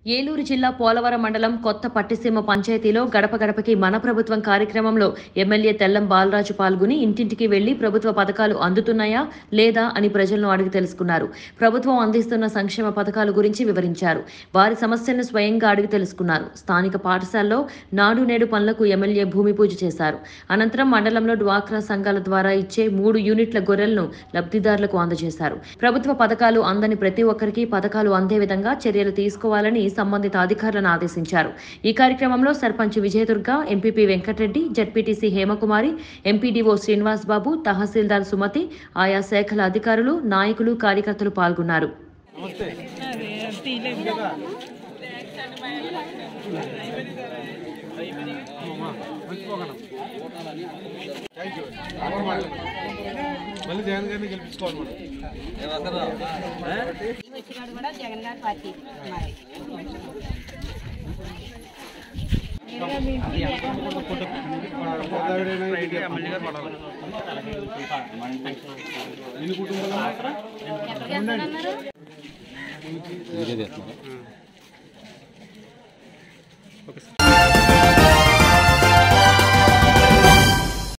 ఏలూరు జిల్లా పోలవరం మండలం కొత్త పట్టిసీమ పంచాయతీలో గడప గడపకి మన ప్రభుత్వం కార్యక్రమంలో ఎమ్మెల్యే తెల్లం బాలరాజు పాల్గొని ఇంటింటికి వెళ్లి ప్రభుత్వ పథకాలు అందుతున్నాయా లేదా అని ప్రజలను అడిగి తెలుసుకున్నారు. ప్రభుత్వం అందిస్తున్న సంక్షేమ పథకాల గురించి వివరించారు. వారి సమస్యలను స్వయంగా అడిగి తెలుసుకున్నారు. స్థానిక పాఠశాలలో నాడు నేడు పనులకు ఎమ్మెల్యే భూమి పూజ చేశారు. అనంతరం మండలంలో డ్వాక్రా సంఘాల ద్వారా ఇచ్చే 3 యూనిట్ల గొర్రెలను లబ్ధిదారులకు అందజేశారు. ప్రభుత్వ పథకాలు అందని ప్రతి ఒక్కరికి పథకాలు అందే విధంగా చర్యలు తీసుకోవాలని సంబంధిత అధికారులను ఆదేశించారు. ఈ కార్యక్రమంలో sarpanch Vijayadurga, MPP Venkatareddy, ZPTC Hemakumari, MPDO Srinivas Babu, tahsildar Sumathi, ఆయా శాఖల అధికారులు, నాయకులు, కార్యకర్తలు పాల్గొన్నారు. ఓకే.